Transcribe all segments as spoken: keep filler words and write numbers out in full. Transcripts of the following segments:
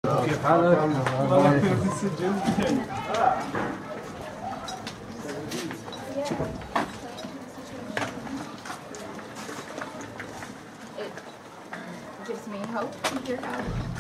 كيف حالك؟ والله في السجن. It gives me hope to hear how.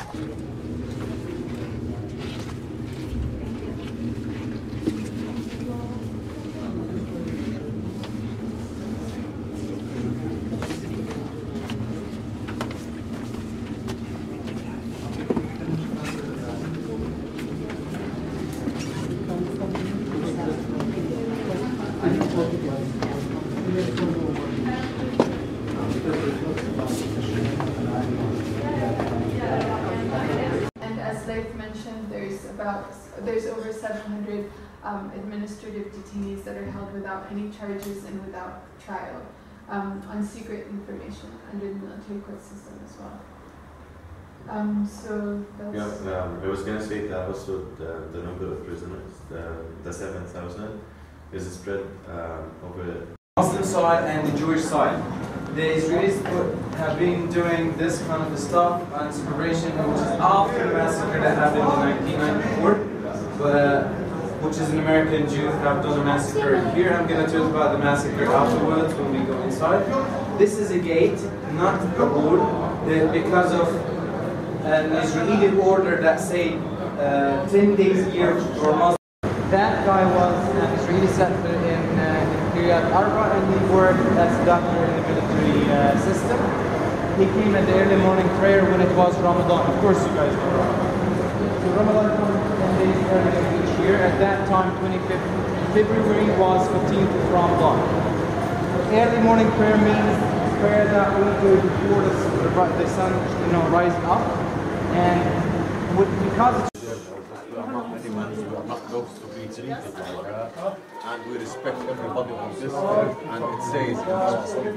And as Leif mentioned, there's about there's over seven hundred um, administrative detainees that are held without any charges and without trial um, on secret information under the military court system as well. Um, so that's yeah, um, I was going to say that also the, the number of prisoners, the, the seven thousand, is spread um, over the Muslim side and the Jewish side. The Israelis have been doing this kind of stuff and separation, which is after the massacre that happened in nineteen ninety-four, but, which is an American Jews have done a massacre here. I'm going to talk about the massacre afterwards when we go inside. This is a gate, not a wall, because of an Israeli order that said uh, ten days a year for Muslims. That guy was an Israeli settler in Kiryat Arba, and he worked as a doctor in the military uh, system. He came at the early morning prayer when it was Ramadan. Of course you guys know Ramadan. So Ramadan comes ten days earlier each year. At that time, twenty-fifth February was fifteenth of Ramadan. Early morning prayer means prayer that we do before the, the sun, you know, rising up. And with, because it's not close to be treated like that, and we respect everybody on this earth, and it says in our Quran,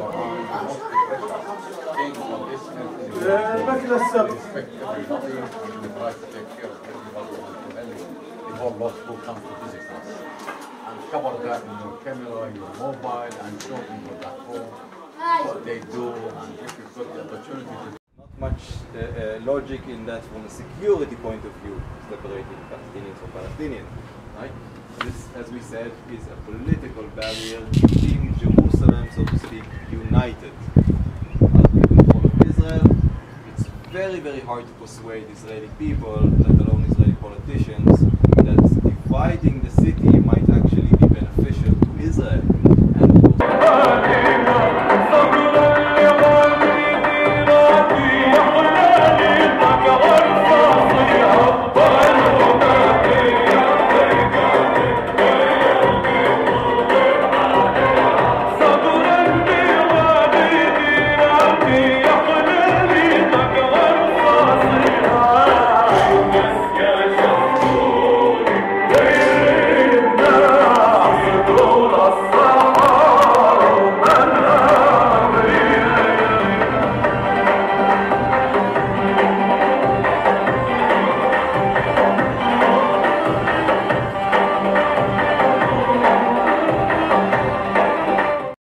king on this earth, we respect everybody, and we try to take care of everybody the whole lot who comes to visit us. And cover that in your camera, your mobile, and show them what that for, what they do, and if you've got the opportunity to much uh, uh, logic in that from a security point of view, separating Palestinians from Palestinians, right? This, as we said, is a political barrier keeping Jerusalem, so to speak, united. As the people of Israel, it's very, very hard to persuade Israeli people, let alone Israeli politicians, that dividing the city might